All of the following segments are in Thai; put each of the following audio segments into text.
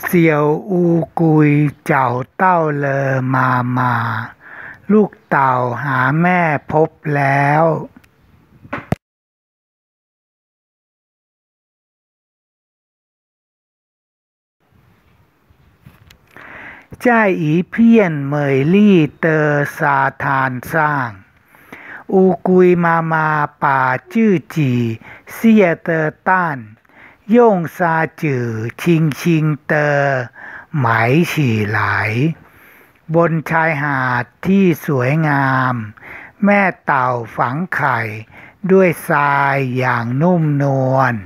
เสี่ยวอูกุยเจ้าเต้าเลอมาลูกเต่าหาแม่พบแล้วจ้ายอีเพี้ยนเหมยลี่เตอซาทานสร้างอูกุยมาป่าจื้อจีเสี่ยเตอต้านย่งซาจือชิงเตอไหมฉี่ไหลบนชายหาดที่สวยงามแม่เต่าฝังไข่ด้วยทรายอย่างนุ่มนวล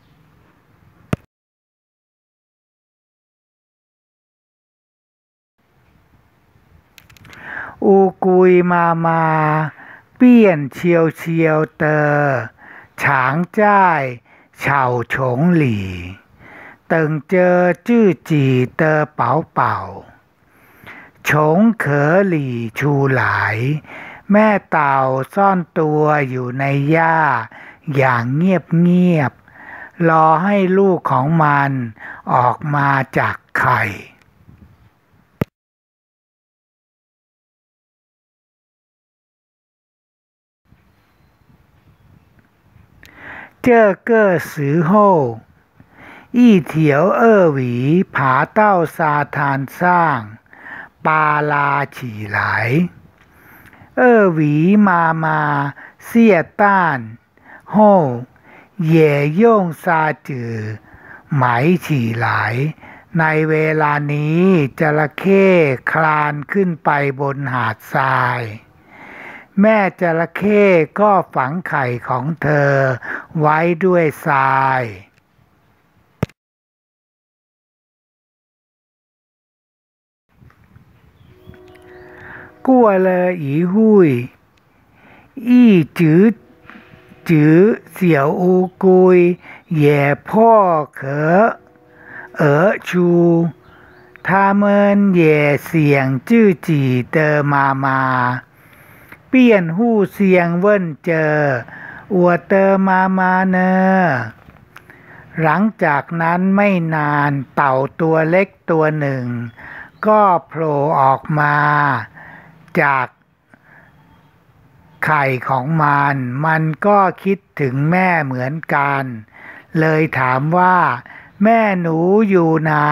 อูกุยมาเปี้ยนเชียวเตอฉางจ้ายเฉาฉงหลี่เติงเจอจื้อจีเตอเป๋าฉงเขอหลี่ชูหลายแม่เต่าซ่อนตัวอยู่ในหญ้าอย่างเงียบรอให้ลูกของมันออกมาจากไข่เจ้อเก้อสือโฮ่อี้เถียวหวีผาเต้าซาทานสร้างปาลาฉี่ไหลหวีมาเสี่ยต้านโฮ่เย่ย่งซาจือไหมฉี่ไหลในเวลานี้จระเข้คลานขึ้นไปบนหาดทรายแม่จระเข้ก็ฝังไข่ของเธอไว้ด้วยทรายกัวเลออีหุยอี้จือเสี่ยวอูกุยแย่พ่อเขอชูทาเมินแย่เสียงจื้อจีเตอมาเปี้ยนหู้เสียงเว่นเจออัวเตอมาเนอหลังจากนั้นไม่นานเต่าตัวเล็กตัวหนึ่งก็โผล่ออกมาจากไข่ของมันก็คิดถึงแม่เหมือนกันเลยถามว่าแม่หนูอยู่ไหน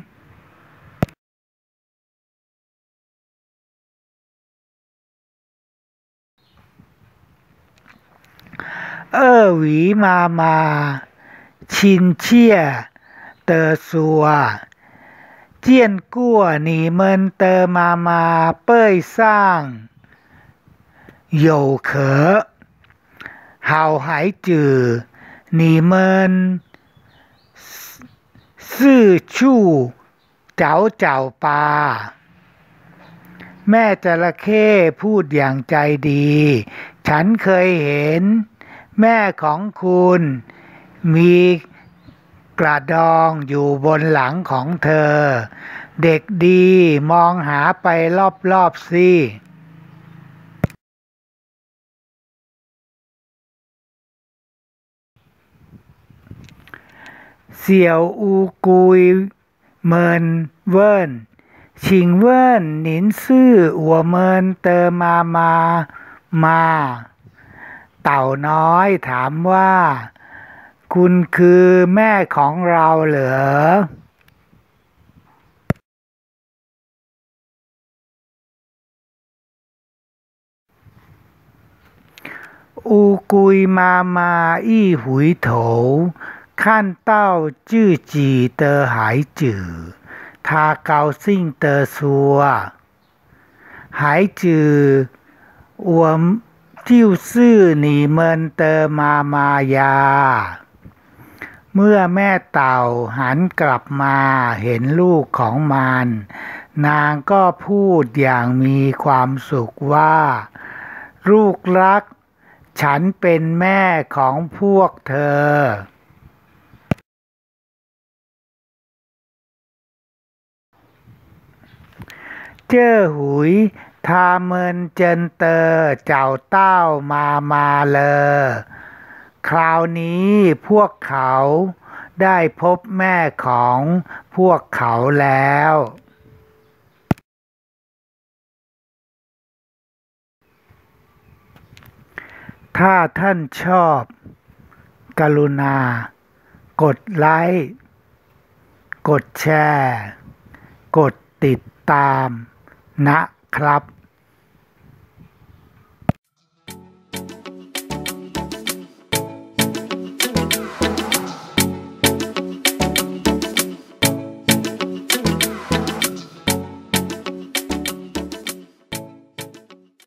หวีมาชินเชี่ยเตอซัวเจี้ยนกั่วหนีเมินเตอมาเป้ยสร้างโยเขอเห่าหายจือหนีเมินซื่อชู่เจ้าปาแม่จระเข้พูดอย่างใจดีฉันเคยเห็นแม่ของคุณมีกระดองอยู่บนหลังของเธอเด็กดีมองหาไปรอบสิเสี่ยวอูกุยเมินเวินชิงเวินหนินซื่ออัวเมินเตอมาเต่าน้อยถามว่าคุณคือแม่ของเราเหรออูกุยมาอี้หุยโถขั้นเต้าจื้อจีเตอหายจือทาเกาซิ่งเตอซัวหายจืออัวจิ้วซื่อหนีเมินเตอมายาเมื่อแม่เต่าหันกลับมาเห็นลูกของมันนางก็พูดอย่างมีความสุขว่าลูกรักฉันเป็นแม่ของพวกเธอเจ้อหุยทาเมินเจินเตอเจ้าเต้ามาเลยคราวนี้พวกเขาได้พบแม่ของพวกเขาแล้ว ถ้าท่านชอบ กรุณากดไลค์ กดแชร์ กดติดตามนะครับ